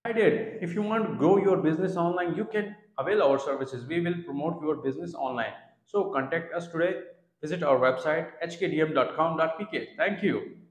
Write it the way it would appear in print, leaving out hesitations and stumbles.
I did. If you want to grow your business online, you can avail our services. We will promote your business online. So contact us today. Visit our website hkdm.com.pk. Thank you.